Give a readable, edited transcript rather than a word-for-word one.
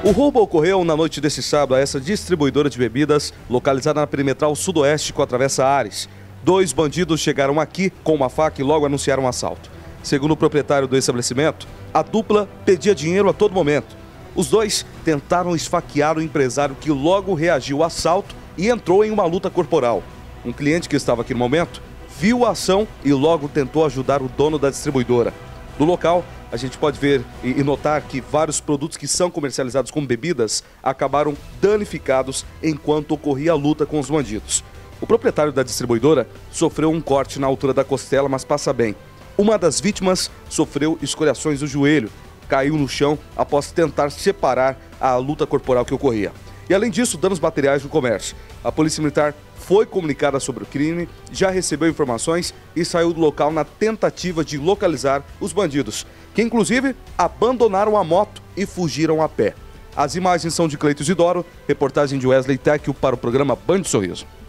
O roubo ocorreu na noite desse sábado a essa distribuidora de bebidas, localizada na perimetral sudoeste com a Travessa Ares. 2 bandidos chegaram aqui com uma faca e logo anunciaram um assalto. Segundo o proprietário do estabelecimento, a dupla pedia dinheiro a todo momento. Os dois tentaram esfaquear o empresário, que logo reagiu ao assalto e entrou em uma luta corporal. Um cliente que estava aqui no momento viu a ação e logo tentou ajudar o dono da distribuidora. No local, a gente pode ver e notar que vários produtos que são comercializados como bebidas acabaram danificados enquanto ocorria a luta com os bandidos. O proprietário da distribuidora sofreu um corte na altura da costela, mas passa bem. Uma das vítimas sofreu escoriações do joelho, caiu no chão após tentar separar a luta corporal que ocorria. E além disso, danos materiais no comércio. A Polícia Militar foi comunicada sobre o crime, já recebeu informações e saiu do local na tentativa de localizar os bandidos, que inclusive abandonaram a moto e fugiram a pé. As imagens são de Cleiton Isidoro, reportagem de Wesley Tecchio para o programa Band Sorriso.